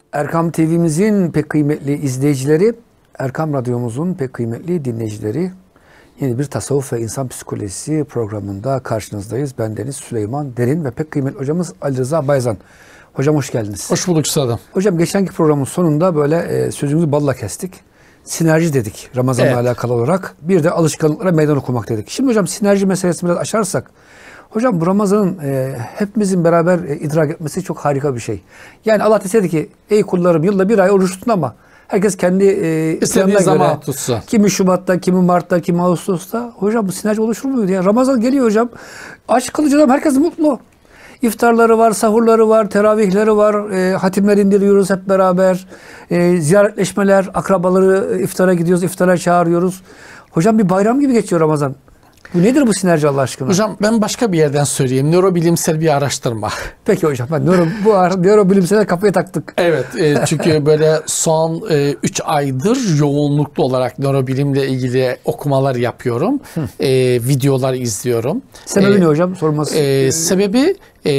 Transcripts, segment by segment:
Erkam TV'mizin pek kıymetli izleyicileri, Erkam Radyomuzun pek kıymetli dinleyicileri, yeni bir tasavvuf ve insan psikolojisi programında karşınızdayız. Ben Deniz Süleyman Derin ve pek kıymetli hocamız Ali Rıza Bayzan. Hocam hoş geldiniz. Hoş bulduk üstadım. Hocam geçenki programın sonunda böyle sözümüzü balla kestik. Sinerji dedik Ramazan'la alakalı olarak. Bir de alışkanlıklara meydan okumak dedik. Şimdi hocam sinerji meselesini biraz açarsak. Hocam bu Ramazan'ın hepimizin beraber idrak etmesi çok harika bir şey. Yani Allah deseydi ki ey kullarım yılda bir ay oruç tutun ama herkes kendi istediği zaman tutsa. Kimi Şubat'ta, kimi Mart'ta, kimi Ağustos'ta. Hocam bu sinerji oluşur muydu? Yani Ramazan geliyor hocam. Aç kılınca adam herkes mutlu. İftarları var, sahurları var, teravihleri var, hatimler indiriyoruz hep beraber. Ziyaretleşmeler, akrabaları iftara gidiyoruz, iftara çağırıyoruz. Hocam bir bayram gibi geçiyor Ramazan. Bu nedir bu sinerji Allah aşkına? Hocam ben başka bir yerden söyleyeyim. Nörobilimsel bir araştırma. Peki hocam. Nörobilimsel kafaya taktık. Evet. Çünkü böyle son 3 aydır yoğunluklu olarak nörobilimle ilgili okumalar yapıyorum. Videolar izliyorum. Sebebi ne hocam? Sorması. Sebebi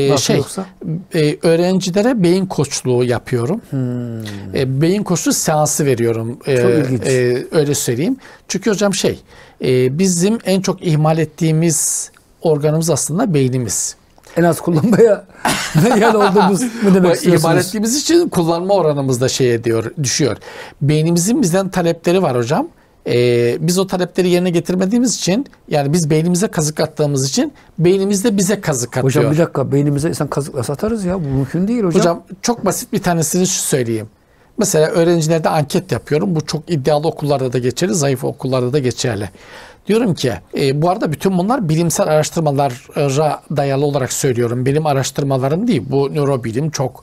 öğrencilere beyin koçluğu yapıyorum. Beyin koçluğu seansı veriyorum. Çok ilginç. Öyle söyleyeyim. Çünkü hocam bizim en çok ihmal ettiğimiz organımız aslında beynimiz. En az kullanmaya meyil olduğumuz mu demek istiyorsunuz? İhmal ettiğimiz için kullanma oranımız da düşüyor. Beynimizin bizden talepleri var hocam. Biz o talepleri yerine getirmediğimiz için, yani biz beynimize kazık attığımız için beynimiz de bize kazık atıyor. Hocam bir dakika, beynimize insan kazıkla satarız ya, bu mümkün değil hocam. Hocam çok basit bir tanesini söyleyeyim. Mesela öğrencilerde anket yapıyorum. Bu çok iddialı okullarda da geçerli, zayıf okullarda da geçerli. Diyorum ki bu arada bütün bunlar bilimsel araştırmalara dayalı olarak söylüyorum. Benim araştırmalarım değil. Bu nörobilim çok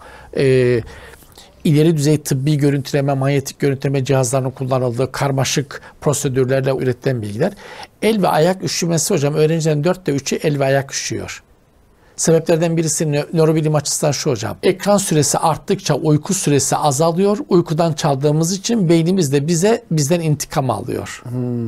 ileri düzey tıbbi görüntüleme, manyetik görüntüleme cihazlarının kullanıldığı karmaşık prosedürlerle üretilen bilgiler. El ve ayak üşümesi hocam, öğrencilerin 4'te 3'ü el ve ayak üşüyor. Sebeplerden birisi nörobilim açısından şu hocam. Ekran süresi arttıkça uyku süresi azalıyor. Uykudan çaldığımız için beynimiz de bizden intikam alıyor.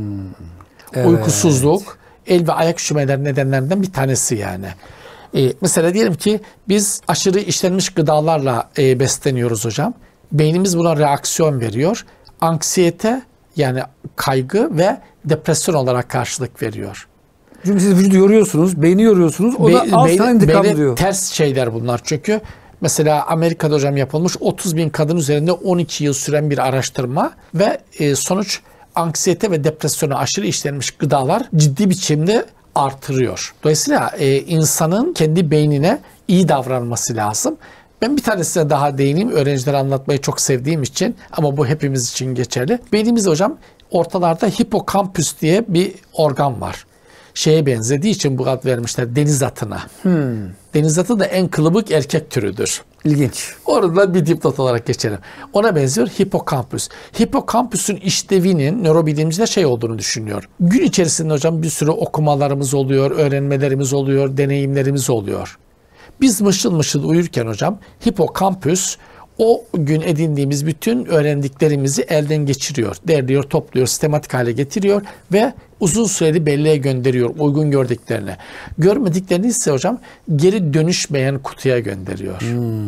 Evet. Uykusuzluk, el ve ayak üşümeler nedenlerinden bir tanesi yani. Mesela diyelim ki biz aşırı işlenmiş gıdalarla besleniyoruz hocam. Beynimiz buna reaksiyon veriyor. Anksiyete, yani kaygı ve depresyon olarak karşılık veriyor. Çünkü siz vücudu yoruyorsunuz, beyni yoruyorsunuz. O da al sana intikam diyor. Ters şeyler bunlar çünkü. Mesela Amerika'da hocam yapılmış 30.000 kadın üzerinde 12 yıl süren bir araştırma ve sonuç anksiyete ve depresyona aşırı işlenmiş gıdalar ciddi biçimde artırıyor. Dolayısıyla insanın kendi beynine iyi davranması lazım. Ben bir tanesine daha değineyim. Öğrencilere anlatmayı çok sevdiğim için, ama bu hepimiz için geçerli. Beynimizde hocam ortalarda hipokampüs diye bir organ var. Şeye benzediği için bu ad vermişler, deniz atına. Deniz atı da en kılıbık erkek türüdür. İlginç. Orada bir dipnot olarak geçelim. Ona benziyor hipokampüs. Hipokampüsün işlevinin nörobilimciler olduğunu düşünüyor. Gün içerisinde hocam bir sürü okumalarımız oluyor, öğrenmelerimiz oluyor, deneyimlerimiz oluyor. Biz mışıl mışıl uyurken hocam hipokampüs o gün edindiğimiz bütün öğrendiklerimizi elden geçiriyor, derliyor, topluyor, sistematik hale getiriyor ve uzun süreli belleğe gönderiyor uygun gördüklerini. Görmediklerini ise hocam geri dönüşmeyen kutuya gönderiyor.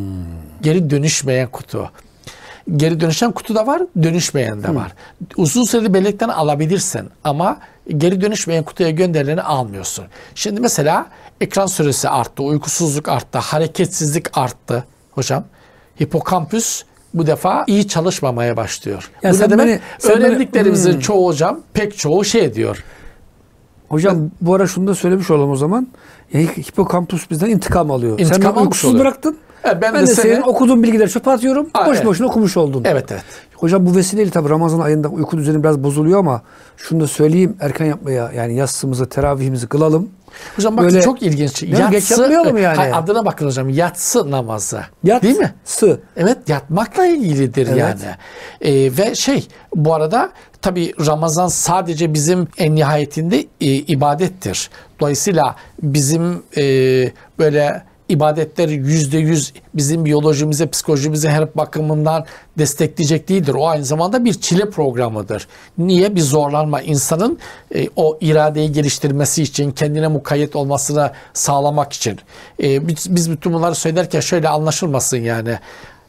Geri dönüşmeyen kutu. Geri dönüşen kutu da var, dönüşmeyen de var. Uzun süreli bellekten alabilirsin ama geri dönüşmeyen kutuya gönderileni almıyorsun. Şimdi mesela ekran süresi arttı, uykusuzluk arttı, hareketsizlik arttı hocam. Hipokampüs bu defa iyi çalışmamaya başlıyor. Ya bu ne demek? Öğrendiklerimizin çoğu hocam, pek çoğu diyor. Hocam bu ara şunu da söylemiş olalım o zaman. Ya, hipokampüs bizden intikam alıyor. Sen beni uykusuz bıraktın. Ben de senin okuduğun bilgileri çöpe atıyorum. Boş boşuna okumuş oldun. Evet. Hocam bu vesileyle tabii Ramazan ayında uyku düzeni biraz bozuluyor ama şunu da söyleyeyim, erken yapmaya, yani yatsımızı, teravihimizi kılalım. Hocam bakın böyle, çok ilginç. Geç yapmayalım yani. Adına bakın hocam, yatsı namazı. Değil mi? Evet, yatmakla ilgilidir yani. Ve bu arada tabii Ramazan sadece bizim en nihayetinde ibadettir. Dolayısıyla bizim böyle ibadetleri %100 bizim biyolojimize, psikolojimize her bakımından destekleyecek değildir. O aynı zamanda bir çile programıdır. Niye? Bir zorlanma, insanın o iradeyi geliştirmesi için, kendine mukayyet olmasını sağlamak için. Biz bütün bunları söylerken şöyle anlaşılmasın yani.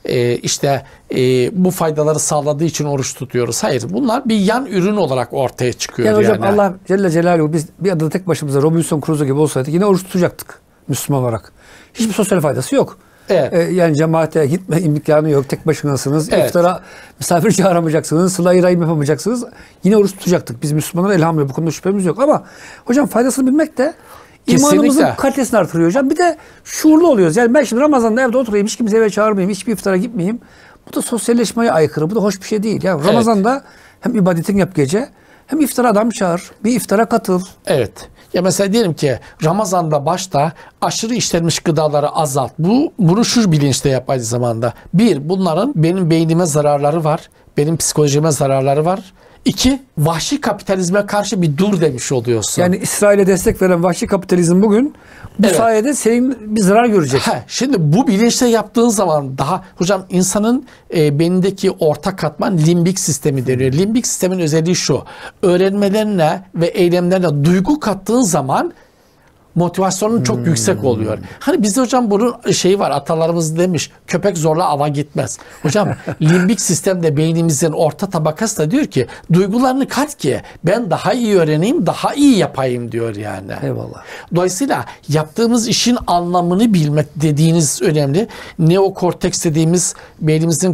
bu faydaları sağladığı için oruç tutuyoruz. Hayır, bunlar bir yan ürün olarak ortaya çıkıyor. Yani hocam Allah Celle Celaluhu biz bir adada tek başımıza Robinson Crusoe gibi olsaydık yine oruç tutacaktık Müslüman olarak. Hiçbir sosyal faydası yok. Evet. Yani cemaate gitme imkanı yok. Tek başınasınız. Evet. İftara misafir çağıramayacaksınız. Sıla-i rahim yapamayacaksınız. Yine oruç tutacaktık. Biz Müslümanlar elhamdülillah bu konuda şüphemiz yok. Ama hocam faydasını bilmek de imanımızın kalitesini artırıyor hocam. Bir de şuurlu oluyoruz. Yani ben şimdi Ramazan'da evde oturayım. Hiç kimseye eve çağırmayayım. Hiçbir iftara gitmeyeyim. Bu da sosyalleşmeye aykırı. Bu da hoş bir şey değil. Yani Ramazan'da hem ibadetin yap gece hem iftara adam çağır. Bir iftara katıl. Evet. Ya mesela diyelim ki Ramazan'da başta aşırı işlenmiş gıdaları azalt. Bunu şu bilinçle yap aynı zamanda. Bir, bunların benim beynime zararları var. Benim psikolojime zararları var. İki, vahşi kapitalizme karşı bir dur demiş oluyorsun. Yani İsrail'e destek veren vahşi kapitalizm bugün bu sayede senin bir zarar görecek. Şimdi bu bilinçle yaptığın zaman daha hocam insanın beynindeki ortak katman limbik sistemi deniyor. Limbik sistemin özelliği şu. Öğrenmelerine ve eylemlerine duygu kattığın zaman motivasyonun çok yüksek oluyor. Hani bizde hocam bunun şeyi var, atalarımız demiş, köpek zorla ava gitmez. Hocam limbik sistemde beynimizin orta tabakası da diyor ki duygularını kat ki ben daha iyi öğreneyim, daha iyi yapayım diyor yani. Eyvallah. Dolayısıyla yaptığımız işin anlamını bilmek dediğiniz önemli. Neokorteks dediğimiz beynimizin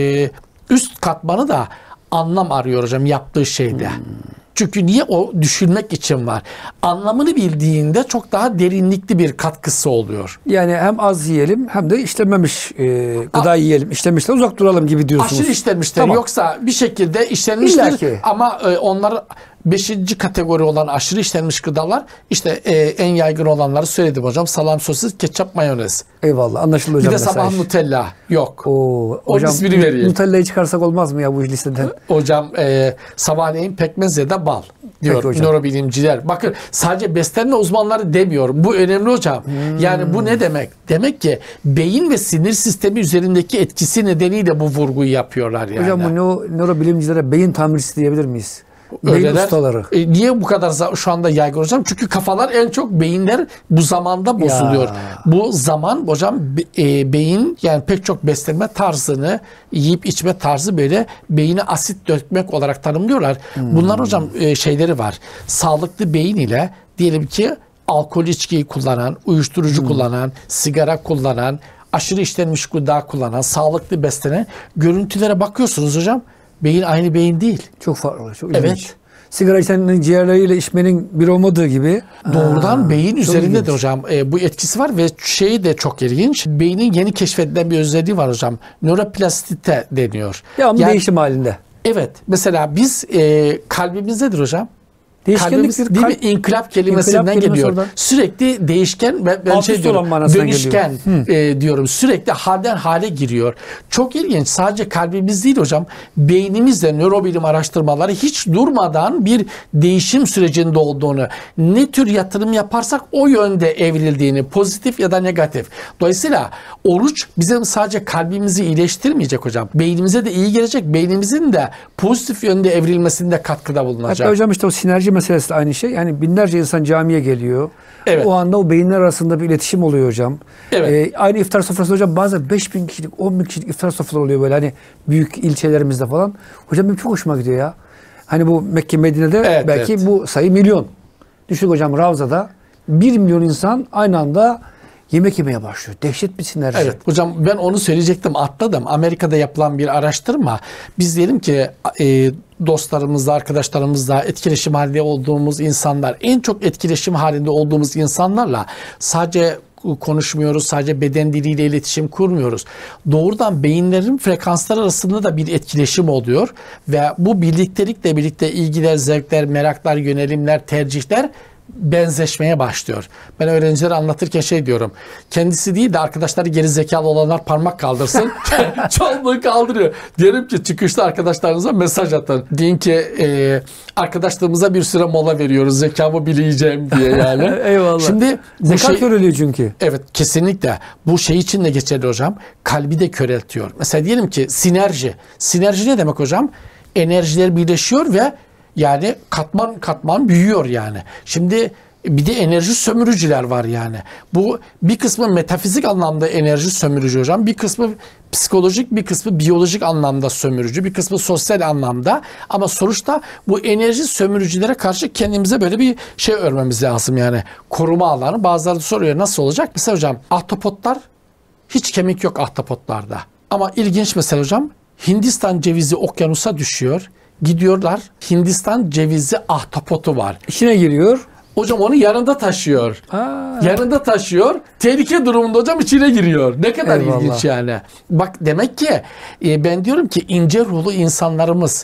üst katmanı da anlam arıyor hocam yaptığı şeyde. Çünkü niye? O düşünmek için var. Anlamını bildiğinde çok daha derinlikli bir katkısı oluyor. Yani hem az yiyelim hem de işlenmemiş gıda yiyelim. İşlenmişten uzak duralım gibi diyorsunuz. Aşırı işlenmişler. Tamam. Yoksa bir şekilde işlenmiştir ama onlar 5. kategori olan aşırı işlenmiş gıdalar işte en yaygın olanları söyledim hocam. Salam, sosis, ketçap, mayonez. Eyvallah, anlaşıldı hocam. Bir de sabah Nutella yok. Hocam ismini vereyim. Nutella'yı çıkarsak olmaz mı ya bu listeden? Hocam sabahleyin pekmez ya da bal diyor nörobilimciler. Bakın sadece beslenme uzmanları demiyorum. Bu önemli hocam. Yani bu ne demek? Demek ki beyin ve sinir sistemi üzerindeki etkisi nedeniyle bu vurguyu yapıyorlar yani. Hocam bu nörobilimcilere beyin tamircisi diyebilir miyiz? Beyin ustaları. Niye bu kadar şu anda yaygın hocam? Çünkü kafalar en çok, beyinler bu zamanda bozuluyor. Bu zaman hocam beyin yani pek çok beslenme tarzını, yiyip içme tarzı böyle beyine asit dökmek olarak tanımlıyorlar. Bunlar hocam şeyleri var. Sağlıklı beyin ile diyelim ki alkol içkiyi kullanan, uyuşturucu kullanan, sigara kullanan, aşırı işlenmiş gıda kullanan, sağlıklı beslenen görüntülere bakıyorsunuz hocam. Beyin aynı beyin değil. Çok farklı. Çok ilginç. Sigara içenin ciğerleriyle içmenin bir olmadığı gibi. Doğrudan beyin üzerinde de hocam bu etkisi var ve şey de çok ilginç. Beynin yeni keşfedilen bir özelliği var hocam. Nöroplastisite deniyor. Yani değişim halinde. Evet. Mesela biz kalbimizdedir hocam. Değişkenlik değil mi? İnkılap kelimesinden geliyor. Oradan. Sürekli değişken ben şey diyorum, dönüşken diyorum. Sürekli halden hale giriyor. Çok ilginç. Sadece kalbimiz değil hocam. Beynimizde nörobilim araştırmaları hiç durmadan bir değişim sürecinde olduğunu, ne tür yatırım yaparsak o yönde evrildiğini, pozitif ya da negatif. Dolayısıyla oruç bizim sadece kalbimizi iyileştirmeyecek hocam. Beynimize de iyi gelecek. Beynimizin de pozitif yönde evrilmesinde katkıda bulunacak. Hatta hocam işte o sinerji meselesi de aynı şey. Yani binlerce insan camiye geliyor. Evet. O anda o beyinler arasında bir iletişim oluyor hocam. Evet. Aynı iftar sofrası hocam bazen 5.000 kişilik, 10.000 kişilik iftar sofraları oluyor böyle hani büyük ilçelerimizde falan. Hocam benim çok hoşuma gidiyor ya. Hani bu Mekke, Medine'de belki bu sayı milyon. Düşün hocam Ravza'da 1 milyon insan aynı anda yemek yemeye başlıyor. Dehşet bir sinerji. Evet hocam ben onu söyleyecektim, atladım. Amerika'da yapılan bir araştırma. Biz diyelim ki dostlarımızla, arkadaşlarımızla etkileşim halinde olduğumuz insanlar, en çok etkileşim halinde olduğumuz insanlarla sadece konuşmuyoruz, sadece beden diliyle iletişim kurmuyoruz. Doğrudan beyinlerin frekansları arasında da bir etkileşim oluyor ve bu birliktelikle birlikte ilgiler, zevkler, meraklar, yönelimler, tercihler benzeşmeye başlıyor. Ben öğrencilere anlatırken şey diyorum. Kendisi değil de arkadaşları geri zekalı olanlar parmak kaldırsın. Çoğunluğu kaldırıyor. Diyorum ki çıkışta arkadaşlarınıza mesaj atın. Deyin ki arkadaşlığımıza bir süre mola veriyoruz. Zekamı bileceğim diye yani. Eyvallah. Şimdi zeka köreliyor çünkü. Evet kesinlikle. Bu şey için de geçerli hocam. Kalbi de köreltiyor. Mesela diyelim ki sinerji. Sinerji ne demek hocam? Enerjiler birleşiyor ve yani katman katman büyüyor yani. Şimdi Bir de enerji sömürücüler var yani. Bu bir kısmı metafizik anlamda enerji sömürücü hocam. Bir kısmı psikolojik, bir kısmı biyolojik anlamda sömürücü, bir kısmı sosyal anlamda. Ama sonuçta bu enerji sömürücülere karşı kendimize böyle bir şey örmemiz lazım yani. Koruma alanı. Bazıları soruyor nasıl olacak? Mesela hocam ahtapotlar, hiç kemik yok ahtapotlarda. Ama ilginç mesela hocam, Hindistan cevizi okyanusa düşüyor. Gidiyorlar, Hindistan cevizi ahtapotu var. İçine giriyor. Hocam onu yanında taşıyor. Yanında taşıyor. Tehlike durumunda hocam içine giriyor. Ne kadar Eyvallah. ilginç yani. Bak demek ki ben diyorum ki ince ruhlu insanlarımız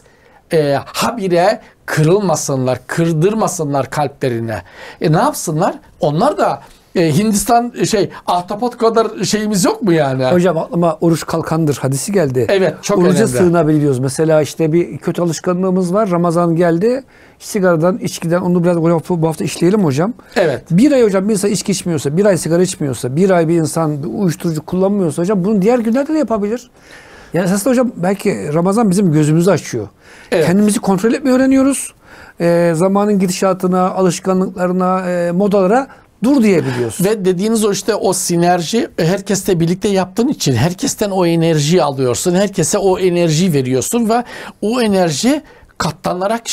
habire kırılmasınlar, kırdırmasınlar kalplerine. Ne yapsınlar? Onlar da Hindistan ahtapot kadar şeyimiz yok mu yani? Hocam aklıma oruç kalkandır hadisi geldi. Evet, çok Oruca önemli. sığınabiliyoruz. Mesela işte bir kötü alışkanlığımız var. Ramazan geldi. Sigaradan, içkiden onu biraz bu hafta işleyelim hocam. Evet. Bir ay hocam bir insan içki içmiyorsa, bir ay sigara içmiyorsa, bir ay bir insan bir uyuşturucu kullanmıyorsa hocam bunu diğer günlerde de yapabilir. Yani esasında hocam belki Ramazan bizim gözümüzü açıyor. Evet. Kendimizi kontrol etmeyi öğreniyoruz. Zamanın gidişatına, alışkanlıklarına, modalara dur diyebiliyorsun. Ve dediğiniz o işte o sinerji herkesle birlikte yaptığın için herkesten o enerjiyi alıyorsun. Herkese o enerjiyi veriyorsun ve o enerji katlanarak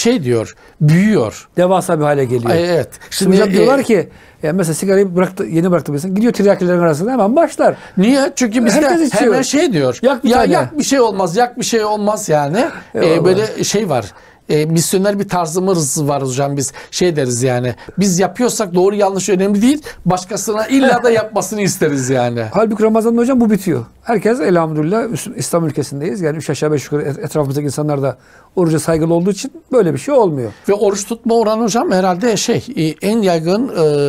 büyüyor. Devasa bir hale geliyor. Evet. Şimdi hocam diyorlar ki mesela sigarayı yeni bıraktı birisi. Gidiyor tiryakilerin arasında hemen başlar. Niye? Çünkü bizde Herkes içiyor. hemen diyor. Yak bir tane. Yak bir şey olmaz, yak bir şey olmaz yani. Eyvallah. Böyle var. Misyoner bir tarzımız var hocam, biz deriz yani. Biz yapıyorsak doğru yanlış önemli değil. Başkasına illa da yapmasını isteriz yani. Halbuki Ramazan'da hocam bu bitiyor. Herkes elhamdülillah İslam ülkesindeyiz. Yani 3 aşağı 5 yukarı etrafımızdaki insanlar da oruca saygılı olduğu için böyle bir şey olmuyor. Ve oruç tutma oranı hocam herhalde en yaygın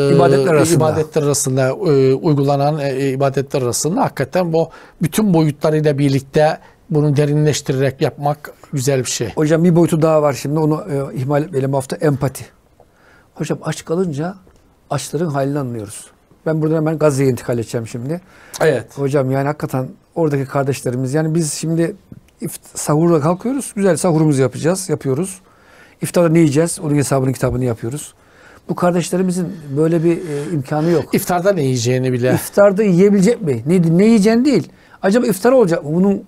ibadetler arasında uygulanan ibadetler arasında hakikaten bu bütün boyutlarıyla birlikte bunu derinleştirerek yapmak güzel bir şey. Hocam bir boyutu daha var şimdi onu ihmal etmeyelim hafta empati. Hocam aç kalınca açların halini anlıyoruz. Ben buradan hemen Gazze'ye intikal edeceğim şimdi. Evet. Hocam yani hakikaten oradaki kardeşlerimiz yani biz şimdi sahurda kalkıyoruz. Güzel sahurumuzu yapıyoruz. İftarda ne yiyeceğiz? Onun hesabını kitabını yapıyoruz. Bu kardeşlerimizin böyle bir imkanı yok. İftarda ne yiyeceğini bile. İftarda yiyebilecek mi? Ne yiyeceğini değil. Acaba iftar olacak mı? Bunun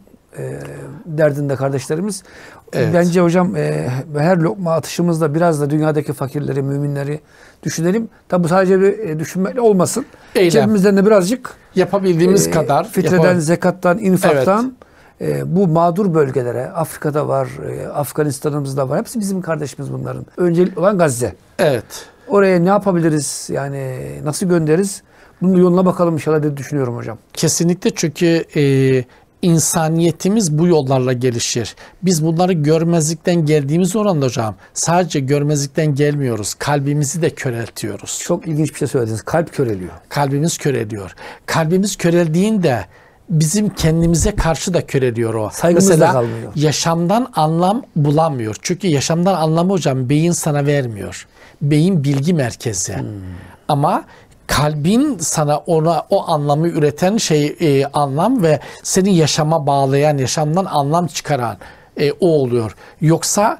derdinde kardeşlerimiz. Evet. Bence hocam her lokma atışımızda biraz da dünyadaki fakirleri, müminleri düşünelim. Tabi bu sadece bir düşünmekle olmasın. Eylem. Cebimizden de birazcık Yapabildiğimiz kadar. Fitreden, zekattan, infaktan bu mağdur bölgelere, Afrika'da var, Afganistan'ımızda var. Hepsi bizim kardeşimiz bunların. Öncelikli olan Gazze. Evet. Oraya ne yapabiliriz? Yani nasıl göndeririz? Bunun yoluna bakalım inşallah diye düşünüyorum hocam. Kesinlikle, çünkü insaniyetimiz bu yollarla gelişir. Biz bunları görmezlikten geldiğimiz oranda hocam sadece görmezlikten gelmiyoruz. Kalbimizi de köreltiyoruz. Çok ilginç bir şey söylediniz. Kalp köreliyor. Kalbimiz köreliyor. Kalbimiz köreldiğinde bizim kendimize karşı da köreliyor o. Saygımız da Mesela kalmıyor. yaşamdan anlam bulamıyor. Çünkü yaşamdan anlamı hocam beyin sana vermiyor. Beyin bilgi merkezi. Ama kalbin sana o anlamı üreten anlam ve seni yaşama bağlayan, yaşamdan anlam çıkaran o oluyor. Yoksa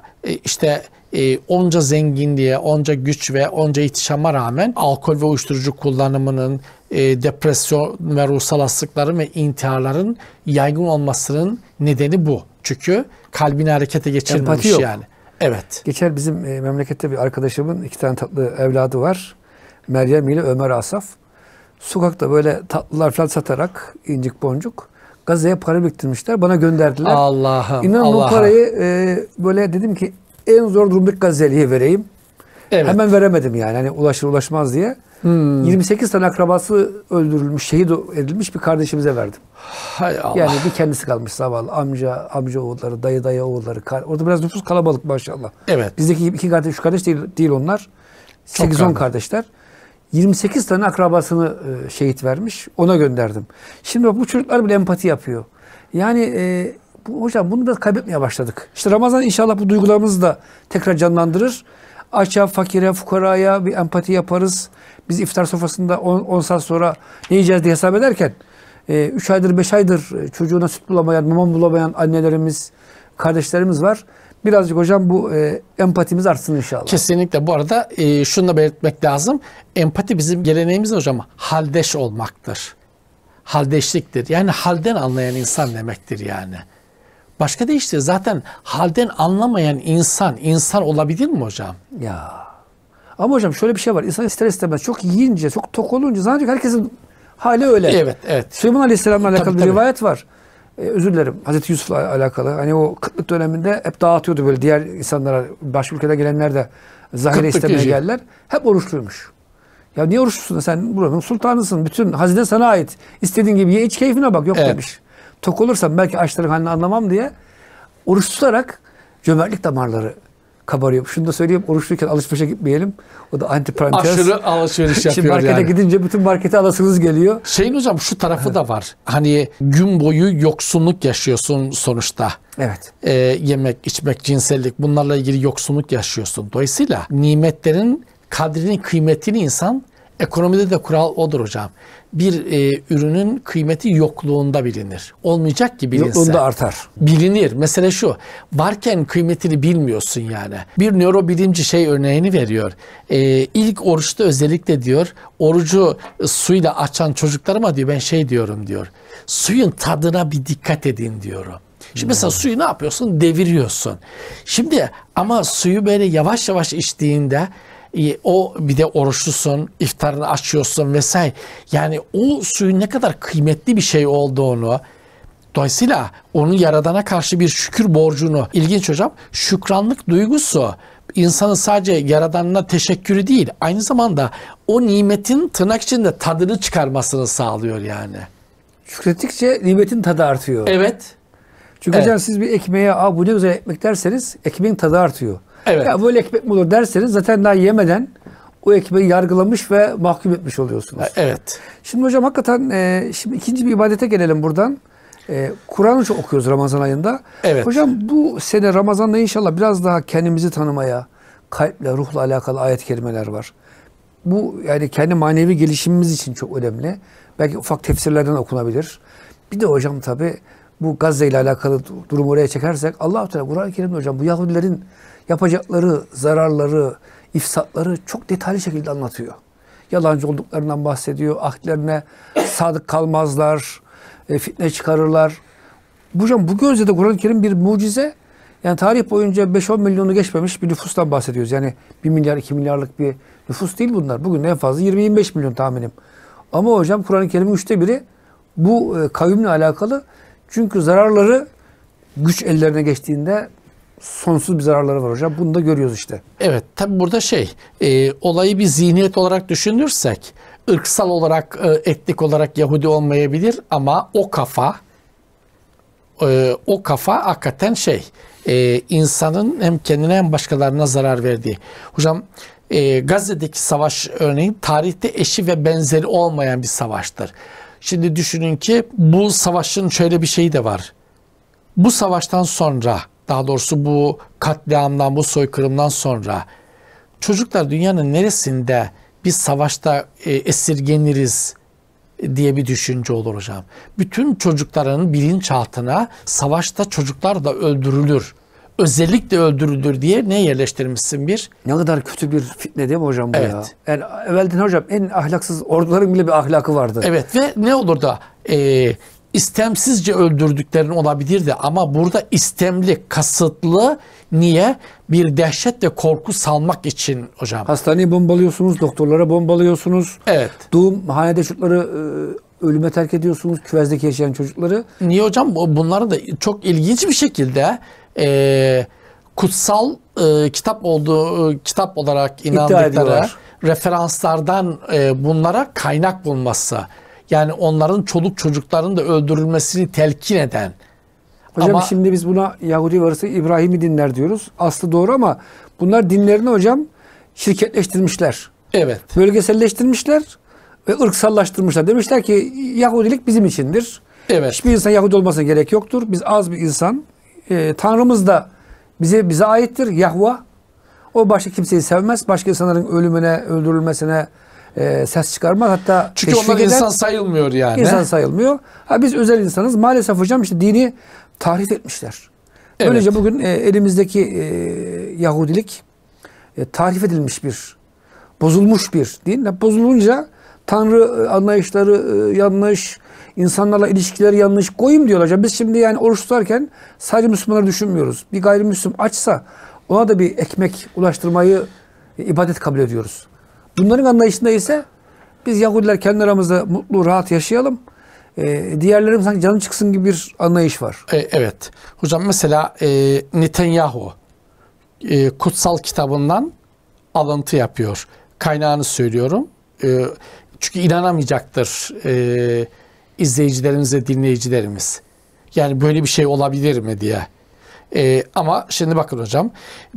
onca zenginliğe, onca güç ve onca ihtişama rağmen alkol ve uyuşturucu kullanımının, depresyon ve ruhsal hastalıkların ve intiharların yaygın olmasının nedeni bu. Çünkü kalbini harekete geçirmemiş Empati yok. yani. Evet. Geçer bizim memlekette bir arkadaşımın 2 tane tatlı evladı var. Meryem ile Ömer Asaf. Sokakta böyle tatlılar falan satarak incik boncuk Gazze'ye para biriktirmişler. Bana gönderdiler. Allah'ım. İnanın o parayı böyle dedim ki en zor durumdaki Gazze'liye vereyim. Evet. Hemen veremedim yani. Hani ulaşır ulaşmaz diye. 28 tane akrabası öldürülmüş, şehit edilmiş bir kardeşimize verdim. Hay Allah. Yani bir kendisi kalmış zavallı. Amca oğulları, dayı oğulları. Orada biraz nüfus kalabalık maşallah. Evet. Bizdeki 2 kardeş, 3 kardeş değil onlar. Çok 8-10 kardeşler. 28 tane akrabasını şehit vermiş. Ona gönderdim. Şimdi bak bu çocuklar bile empati yapıyor. Yani hocam bunu biraz kaybetmeye başladık. İşte Ramazan inşallah bu duygularımızı da tekrar canlandırır. Aç'a, fakire, fukaraya bir empati yaparız. Biz iftar sofrasında 10 saat sonra ne yiyeceğiz diye hesap ederken 3 aydır 5 aydır çocuğuna süt bulamayan, mama bulamayan annelerimiz, kardeşlerimiz var. birazcık hocam bu empatimiz artsın inşallah. Kesinlikle. Bu arada şunu da belirtmek lazım. Empati bizim geleneğimizde hocam haldeş olmaktır. Haldeşliktir. Yani halden anlayan insan demektir yani. Başka değil zaten halden anlamayan insan olabilir mi hocam? Ya. Ama hocam şöyle bir şey var. İnsan ister istemez çok yiyince, çok tok olunca zannediyor herkesin hali öyle. Evet, evet. Süleyman Aleyhisselam'la alakalı bir tabii. rivayet var. Özür dilerim. Hazreti Yusuf'la alakalı. Hani o kıtlık döneminde hep dağıtıyordu böyle diğer insanlara. Başka ülkeden gelenler de zahire Kıtlık istemeye rejimi. geldiler. Hep oruçluymuş. Ya niye oruçlusun? Sen buranın sultanısın. Bütün hazine sana ait. İstediğin gibi ye iç keyfine bak. Yok Evet. demiş. Tok olursam belki açların halini anlamam diye oruç tutarak cömertlik damarları kabarıyor. Şunu da söyleyeyim. Oruçluyken alışverişe gitmeyelim. O da antiparantez. Aşırı alışveriş Şimdi yapıyor markete yani. gidince bütün markete alasınız geliyor. Şeyin hocam şu tarafı da var. Hani gün boyu yoksunluk yaşıyorsun sonuçta. Evet. Yemek, içmek, cinsellik bunlarla ilgili yoksunluk yaşıyorsun. Dolayısıyla nimetlerin kadrini, kıymetini insan, ekonomide de kural odur hocam. Bir ürünün kıymeti yokluğunda bilinir. Olmayacak ki bilinse. Yokluğunda artar. Bilinir. Mesele şu. Varken kıymetini bilmiyorsun yani. Bir nörobilimci şey örneğini veriyor. İlk oruçta özellikle diyor, orucu suyla açan çocuklarıma diyor, ben şey diyorum diyor. Suyun tadına bir dikkat edin diyorum. Şimdi mesela suyu ne yapıyorsun? Deviriyorsun. Şimdi ama suyu böyle yavaş yavaş içtiğinde o bir de oruçlusun, iftarını açıyorsun vesaire. Yani o suyun ne kadar kıymetli bir şey olduğunu, dolayısıyla onun Yaradan'a karşı bir şükür borcunu, ilginç hocam, şükranlık duygusu insanın sadece Yaradan'ına teşekkürü değil, aynı zamanda o nimetin tırnak içinde tadını çıkarmasını sağlıyor yani. Şükrettikçe nimetin tadı artıyor. Evet. Çünkü Evet. hocam siz bir ekmeğe bu ne güzel ekmek derseniz ekmeğin tadı artıyor. Evet. Ya böyle ekmek mi olur derseniz zaten daha yemeden o ekmeği yargılamış ve mahkum etmiş oluyorsunuz. Evet. Şimdi hocam hakikaten şimdi ikinci bir ibadete gelelim buradan. Kur'an'ı çok okuyoruz Ramazan ayında. Evet. Hocam bu sene Ramazan'da inşallah biraz daha kendimizi tanımaya, kalple, ruhla alakalı ayet-i kerimeler var. Bu yani kendi manevi gelişimimiz için çok önemli. Belki ufak tefsirlerden okunabilir. Bir de hocam tabi bu Gazze ile alakalı durumu oraya çekersek Allah-u Teala Kur'an-ı Kerim'de hocam bu Yahudilerin yapacakları, zararları, ifsatları çok detaylı şekilde anlatıyor. Yalancı olduklarından bahsediyor. Ahdlerine sadık kalmazlar. Fitne çıkarırlar. Hocam bu gözle de Kur'an-ı Kerim bir mucize. Yani tarih boyunca 5-10 milyonu geçmemiş bir nüfustan bahsediyoruz. Yani 1 milyar 2 milyarlık bir nüfus değil bunlar. Bugün en fazla 20-25 milyon tahminim. Ama hocam Kur'an-ı Kerim'in 1/3 bu kavimle alakalı. Çünkü zararları güç ellerine geçtiğinde sonsuz bir zararları var hocam. Bunu da görüyoruz işte. Evet, tabi burada olayı bir zihniyet olarak düşünürsek, ırksal olarak, etnik olarak Yahudi olmayabilir ama o kafa hakikaten insanın hem kendine hem başkalarına zarar verdiği. Hocam Gazze'deki savaş örneğin tarihte eşi ve benzeri olmayan bir savaştır. Şimdi düşünün ki bu savaşın şöyle bir şeyi de var. Bu savaştan sonra, daha doğrusu bu katliamdan, bu soykırımdan sonra çocuklar dünyanın neresinde biz savaşta esirgeniriz diye bir düşünce olur hocam. Bütün çocukların bilinçaltına savaşta çocuklar da öldürülür. Özellikle öldürülür diye ne yerleştirmişsin bir? Ne kadar kötü bir fitne değil mi hocam bu Evet. ya? Yani evvelden hocam en ahlaksız orduların bile bir ahlakı vardı. Evet ve ne olur da istemsizce öldürdüklerin olabilirdi ama burada istemli, kasıtlı, niye? Bir dehşet ve korku salmak için hocam. Hastaneyi bombalıyorsunuz, doktorlara bombalıyorsunuz. Evet. Hanede çocukları ölüme terk ediyorsunuz, küvezdeki yaşayan çocukları. Niye hocam? Bunları da çok ilginç bir şekilde kutsal kitap olarak inandıkları ediyorlar. referanslardan bunlara kaynak bulması. Yani onların çoluk çocukların da öldürülmesini telkin eden. Hocam Ama şimdi biz buna Yahudi varsa İbrahimi dinler diyoruz. Aslı doğru ama bunlar dinlerini hocam şirketleştirmişler. evet. Bölgeselleştirmişler ve ırksallaştırmışlar. Demişler ki Yahudilik bizim içindir. Evet. Hiçbir insan Yahudi olmasına gerek yoktur. Biz az bir insan. Tanrımız da bize aittir. Yahva. O başka kimseyi sevmez. Başka insanların ölümüne, öldürülmesine ses çıkarmaz. Hatta Çünkü onlar insan sayılmıyor yani. İnsan sayılmıyor. Biz özel insanız. Maalesef hocam işte dini tahrif etmişler. Evet. Böylece bugün elimizdeki Yahudilik tahrif edilmiş bir, bozulmuş bir din. Bozulunca Tanrı anlayışları yanlış, insanlarla ilişkileri yanlış. Goyim diyorlar hocam. Biz şimdi yani oruç tutarken sadece Müslümanları düşünmüyoruz. Bir gayrimüslim açsa ona da bir ekmek ulaştırmayı ibadet kabul ediyoruz. Bunların anlayışında ise biz Yahudiler kendi aramızda mutlu, rahat yaşayalım. Diğerlerinin sanki canı çıksın gibi bir anlayış var. Evet. Hocam mesela Netanyahu kutsal kitabından alıntı yapıyor. Kaynağını söylüyorum. Çünkü inanamayacaktır izleyicilerimiz ve dinleyicilerimiz. Yani böyle bir şey olabilir mi diye. Ama şimdi bakın hocam.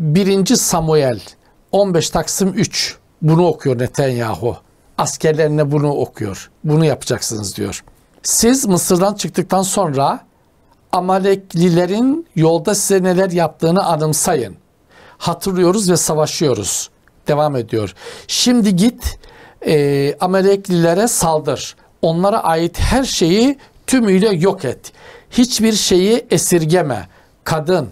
1. Samuel 15 Taksim 3 bunu okuyor Netanyahu. Askerlerine bunu okuyor. Bunu yapacaksınız diyor. Siz Mısır'dan çıktıktan sonra Amaleklilerin yolda size neler yaptığını anımsayın. Hatırlıyoruz ve savaşıyoruz. Devam ediyor. Şimdi git Amaleklilere saldır. Onlara ait her şeyi tümüyle yok et. Hiçbir şeyi esirgeme. Kadın,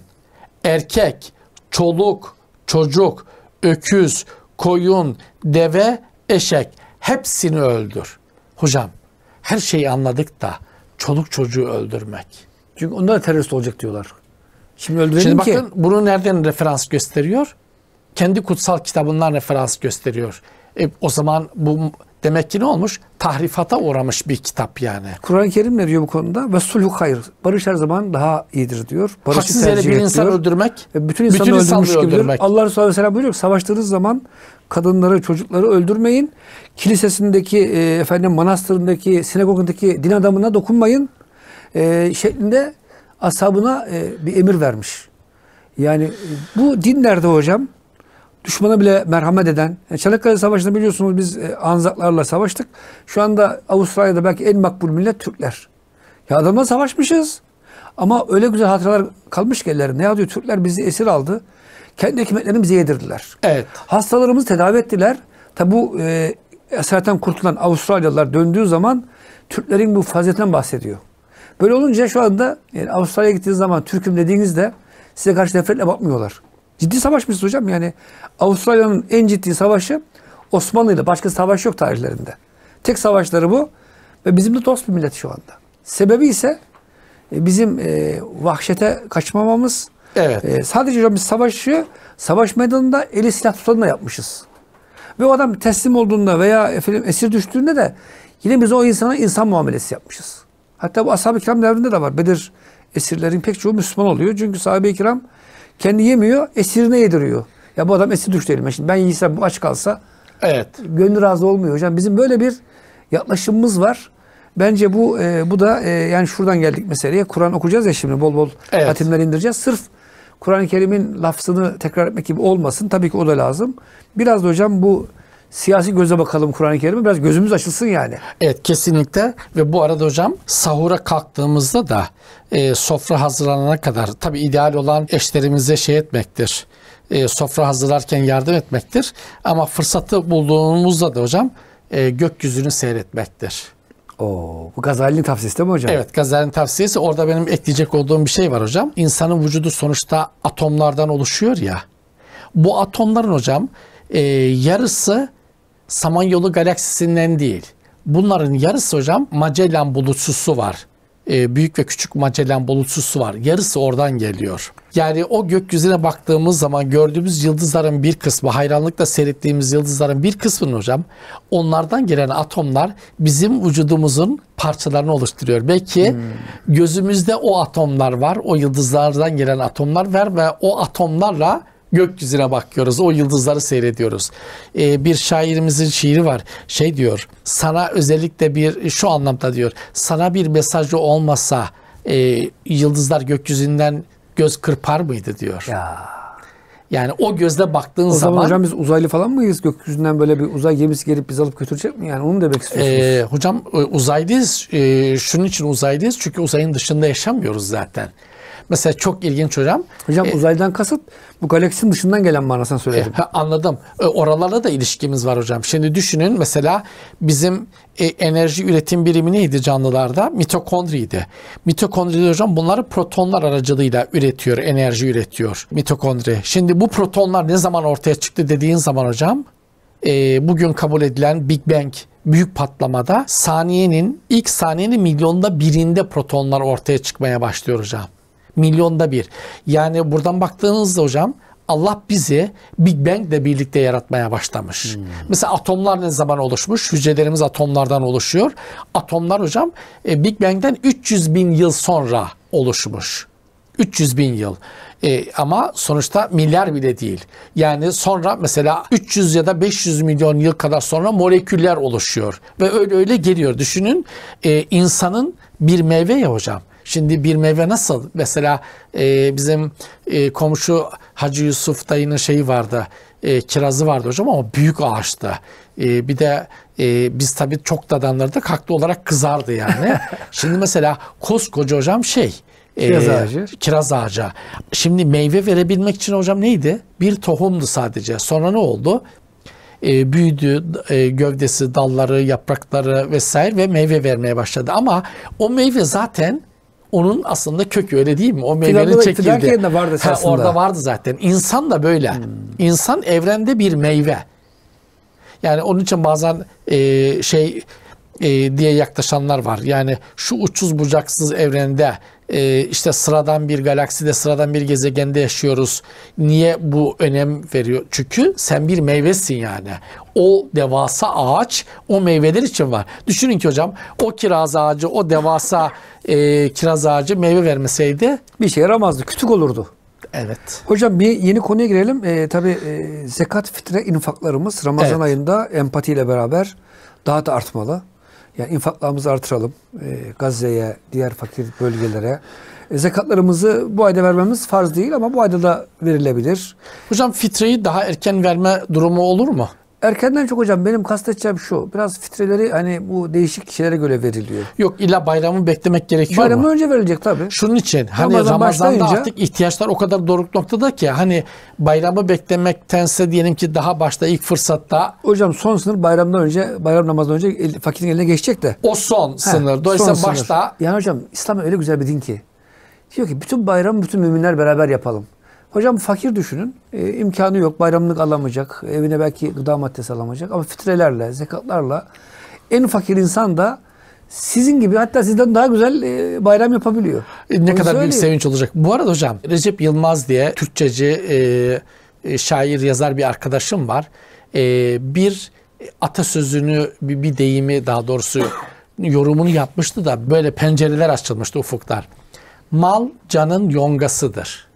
erkek, çoluk, çocuk, öküz, koyun, deve, eşek hepsini öldür. Hocam her şeyi anladık da çoluk çocuğu öldürmek. Çünkü onlar da terörist olacak diyorlar. Şimdi öldürelim Şimdi ki. bakın bunu nereden referans gösteriyor? Kendi kutsal kitabından referans gösteriyor. O zaman bu demek ki ne olmuş? Tahrifata uğramış bir kitap yani. Kur'an-ı Kerim ne diyor bu konuda? Ve sulhu hayır. Barış her zaman daha iyidir diyor. Barışı Haksız yere tercih bir et insan diyor. öldürmek, Ve bütün insanı öldürmüş gibidir. Allah Resulü Aleyhisselam buyuruyor ki savaştığınız zaman kadınları, çocukları öldürmeyin. Kilisesindeki, manastırındaki, sinagogundaki din adamına dokunmayın. Şeklinde ashabına bir emir vermiş. Yani bu din nerede hocam? Düşmana bile merhamet eden. Çanakkale Savaşı'nda biliyorsunuz biz Anzaklarla savaştık. Şu anda Avustralya'da belki en makbul millet Türkler. Ya adamla savaşmışız. Ama öyle güzel hatıralar kalmış ki ellerinde. Ya diyor Türkler bizi esir aldı. Kendi ekmeklerini bize yedirdiler. Evet. Hastalarımızı tedavi ettiler. Tabi bu esaretten kurtulan Avustralyalılar döndüğü zaman Türklerin bu faziletinden bahsediyor. Böyle olunca şu anda yani Avustralya'ya gittiğiniz zaman Türk'üm dediğinizde size karşı nefretle bakmıyorlar. Ciddi savaşmışız hocam. Yani Avustralya'nın en ciddi savaşı Osmanlı ile başka savaş yok tarihlerinde. Tek savaşları bu ve bizim de dost bir millet şu anda. Sebebi ise bizim vahşete kaçmamamız. Evet. Sadece hocam biz savaş meydanında eli silah tutanla yapmışız. Ve o adam teslim olduğunda veya esir düştüğünde de yine biz o insana insan muamelesi yapmışız. Hatta bu ashab-ı kiram devrinde de var. Bedir esirlerin pek çoğu Müslüman oluyor. Çünkü sahabe-i kiram kendi yemiyor, esirine yediriyor. Ya bu adam esir düştü elime. Şimdi ben yiysem bu aç kalsa Evet. gönlü razı olmuyor hocam. Bizim böyle bir yaklaşımımız var. Bence bu da yani şuradan geldik meseleye. Kur'an okuyacağız ya şimdi bol bol Evet. hatimler indireceğiz. Sırf Kur'an-ı Kerim'in lafzını tekrar etmek gibi olmasın. Tabii ki o da lazım. Biraz da hocam bu siyasi göze bakalım Kur'an-ı Kerim'e. Biraz gözümüz açılsın yani. Evet kesinlikle ve bu arada hocam sahura kalktığımızda da sofra hazırlanana kadar tabii ideal olan eşlerimize şey etmektir. Sofra hazırlarken yardım etmektir. Ama fırsatı bulduğumuzda da hocam gökyüzünü seyretmektir. Bu Gazali'nin tavsiyesi değil mi hocam? Evet Gazali'nin tavsiyesi. Orada benim ekleyecek olduğum bir şey var hocam. İnsanın vücudu sonuçta atomlardan oluşuyor ya. Bu atomların hocam yarısı Samanyolu galaksisinden değil. Bunların yarısı hocam Magellan bulutsusu var. Büyük ve küçük Magellan bulutsusu var. Yarısı oradan geliyor. Yani o gökyüzüne baktığımız zaman gördüğümüz yıldızların bir kısmı, hayranlıkla seyrettiğimiz yıldızların bir kısmını hocam onlardan gelen atomlar bizim vücudumuzun parçalarını oluşturuyor. Belki gözümüzde o atomlar var, o yıldızlardan gelen atomlar var ve o atomlarla gökyüzüne bakıyoruz. O yıldızları seyrediyoruz. Bir şairimizin şiiri var. Şey diyor. Sana özellikle bir şu anlamda diyor. Sana bir mesajı olmasa yıldızlar gökyüzünden göz kırpar mıydı diyor. Ya. Yani o gözle baktığın O zaman zaman hocam biz uzaylı falan mıyız? Gökyüzünden böyle bir uzay gemisi gelip bizi alıp götürecek mi? Yani onu demek istiyorsunuz. hocam uzaylıyız. Şunun için uzaylıyız. Çünkü uzayın dışında yaşamıyoruz zaten. Mesela çok ilginç hocam. Hocam uzaydan kasıt bu galaksinin dışından gelen manasını söyledim. Anladım. Oralarla da ilişkimiz var hocam. Şimdi düşünün mesela bizim enerji üretim birimi neydi canlılarda? Mitokondriydi. Mitokondri hocam bunları protonlar aracılığıyla üretiyor, enerji üretiyor mitokondri. Şimdi bu protonlar ne zaman ortaya çıktı dediğin zaman hocam bugün kabul edilen Big Bang büyük patlamada ilk saniyenin milyonda birinde protonlar ortaya çıkmaya başlıyor hocam. Milyonda bir. Yani buradan baktığınızda hocam Allah bizi Big Bang ile birlikte yaratmaya başlamış. Mesela atomlar ne zaman oluşmuş? Hücrelerimiz atomlardan oluşuyor. Atomlar hocam Big Bang'den 300 bin yıl sonra oluşmuş. 300 bin yıl. Ama sonuçta milyar bile değil. Yani sonra mesela 300 ya da 500 milyon yıl kadar sonra moleküller oluşuyor. Ve öyle geliyor. Düşünün insanın bir meyve ya hocam. Şimdi bir meyve nasıl? Mesela bizim komşu Hacı Yusuf dayının şeyi vardı. Kirazı vardı hocam ama büyük ağaçtı. Bir de biz tabii çok dadanlardık. Haklı olarak kızardı yani. Şimdi mesela koskoca hocam kiraz ağacı. Şimdi meyve verebilmek için hocam neydi? Bir tohumdu sadece. Sonra ne oldu? Büyüdü, gövdesi, dalları, yaprakları vesaire ve meyve vermeye başladı. Ama o meyve zaten onun aslında kökü, öyle değil mi? O meyvenin çekildi. Vardı orada vardı zaten. İnsan da böyle. İnsan evrende bir meyve. Yani onun için bazen diye yaklaşanlar var. Yani şu uçsuz bucaksız evrende işte sıradan bir galakside, sıradan bir gezegende yaşıyoruz. Niye bu önem veriyor? Çünkü sen bir meyvesin yani. O devasa ağaç o meyveler için var. Düşünün ki hocam o kiraz ağacı, o devasa kiraz ağacı meyve vermeseydi bir şey yaramazdı. Küçük olurdu. Evet. Hocam bir yeni konuya girelim. Tabii zekat, fitre, infaklarımız Ramazan ayında empatiyle beraber daha da artmalı. Yani infaklarımızı artıralım. Gazze'ye, diğer fakir bölgelere. Zekatlarımızı bu ayda vermemiz farz değil ama bu ayda da verilebilir. Hocam fitreyi daha erken verme durumu olur mu? Erkenden çok hocam benim kasteteceğim şu. Biraz fitreleri hani bu değişik kişilere göre veriliyor. Yok illa bayramı beklemek gerekiyor mu? Bayramdan önce verilecek tabii. Şunun için hani Ramazan'da artık ihtiyaçlar o kadar doruk noktada ki hani bayramı beklemektense diyelim ki daha başta ilk fırsatta. Hocam son sınır bayramdan önce, bayram namazından önce fakirin eline geçecek de. O son sınır. Dolayısıyla son başta. Sınır. Yani hocam İslam öyle güzel bir din ki. Diyor ki bütün bayramı bütün müminler beraber yapalım. Hocam fakir düşünün. İmkanı yok. Bayramlık alamayacak. Evine belki gıda maddesi alamayacak. Ama fitrelerle, zekatlarla en fakir insan da sizin gibi hatta sizden daha güzel bayram yapabiliyor. Ne kadar büyük sevinç olacak. Bu arada hocam Recep Yılmaz diye Türkçeci şair yazar bir arkadaşım var. Bir atasözünü bir deyimi daha doğrusu yorumunu yapmıştı da böyle pencereler açılmıştı ufuklar. Mal canın yongasıdır.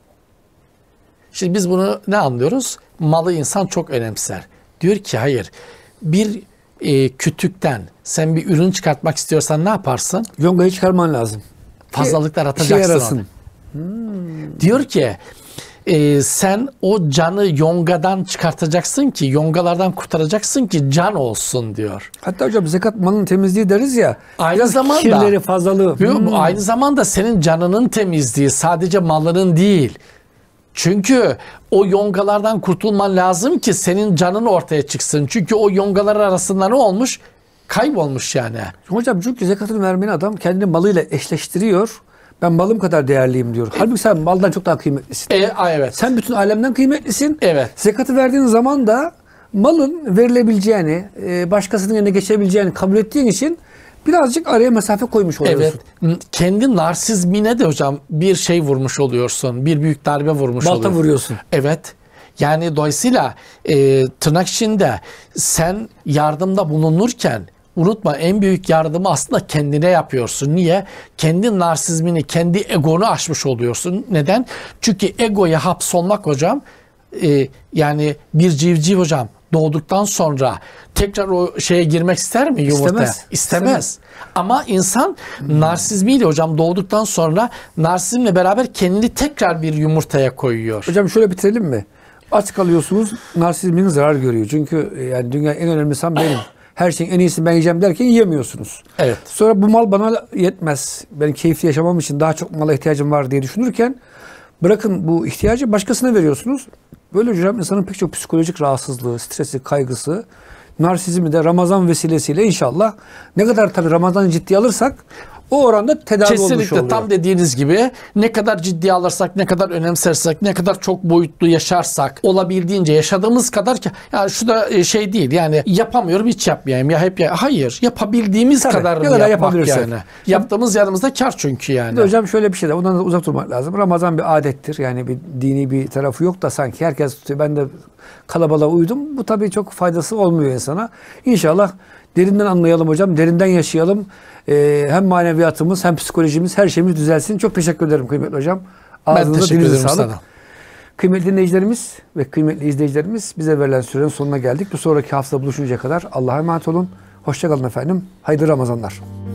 Şimdi biz bunu ne anlıyoruz? Malı insan çok önemser. Diyor ki hayır. Bir kütükten sen bir ürün çıkartmak istiyorsan ne yaparsın? Yongayı çıkarman lazım. Fazlalıklar atacaksın onu. Diyor ki sen o canı yongadan çıkartacaksın ki, yongalardan kurtaracaksın ki can olsun diyor. Hatta hocam zekat malın temizliği deriz ya. Aynı zamanda kirleri, fazlalığı. Aynı zamanda senin canının temizliği, sadece malının değil. Çünkü o yongalardan kurtulman lazım ki senin canın ortaya çıksın. Çünkü o yongalar arasında ne olmuş? Kaybolmuş yani. Hocam çünkü zekatını vermeyen adam kendini malıyla eşleştiriyor. Ben malım kadar değerliyim diyor. Halbuki sen maldan çok daha kıymetlisin. Evet. Sen bütün alemden kıymetlisin. Evet. Zekatı verdiğin zaman da malın verilebileceğini, başkasının eline geçebileceğini kabul ettiğin için birazcık araya mesafe koymuş oluyorsun. Evet. Kendi narsizmine de hocam bir şey vurmuş oluyorsun. Bir büyük darbe vurmuş oluyorsun. Balta vuruyorsun. Evet. Yani dolayısıyla tırnak içinde sen yardımda bulunurken unutma en büyük yardımı aslında kendine yapıyorsun. Niye? Kendi narsizmini, kendi egonu aşmış oluyorsun. Neden? Çünkü egoya hapsolmak hocam yani bir civciv hocam doğduktan sonra tekrar o şeye girmek ister mi yumurtaya? İstemez. Ama insan narsizmiyle hocam doğduktan sonra narsizmle beraber kendini tekrar bir yumurtaya koyuyor. Hocam şöyle bitirelim mi? Aç kalıyorsunuz, narsizminiz zarar görüyor. Çünkü yani dünya en önemli insan benim. her şeyin en iyisini ben yiyeceğim derken yiyemiyorsunuz. Evet. Sonra bu mal bana yetmez. Benim keyifli yaşamam için daha çok mala ihtiyacım var diye düşünürken bırakın bu ihtiyacı başkasına veriyorsunuz. Böyle hocam insanın pek çok psikolojik rahatsızlığı, stresi, kaygısı, narsizmi de Ramazan vesilesiyle inşallah ne kadar tabii Ramazan'ı ciddiye alırsak o oranda tedavi olmuş oluyor. Kesinlikle tam dediğiniz gibi ne kadar ciddiye alırsak, ne kadar önemsersek, ne kadar çok boyutlu yaşarsak, olabildiğince yaşadığımız kadar ki yani şu da şey değil yani yapamıyorum hiç yapmayayım ya hep ya. Hayır, yapabildiğimiz Tabii, kadarını ne kadar yapmak yapabilirsek. yani. Yaptığımız yanımızda kar çünkü yani. Bir de hocam şöyle bir şey de ondan da uzak durmak lazım. Ramazan bir adettir. Yani bir dini bir tarafı yok da sanki herkes tutuyor. Ben de kalabalığa uydum. Bu tabii çok faydası olmuyor insana. İnşallah derinden anlayalım hocam. Derinden yaşayalım. Hem maneviyatımız hem psikolojimiz her şeyimiz düzelsin. Çok teşekkür ederim kıymetli hocam. Ben Ağzınıza teşekkür dilinize ederim sağlık. sana. Kıymetli dinleyicilerimiz ve kıymetli izleyicilerimiz bize verilen sürenin sonuna geldik. Bir sonraki hafta buluşuncaya kadar Allah'a emanet olun. Hoşça kalın efendim. Hayırlı Ramazanlar.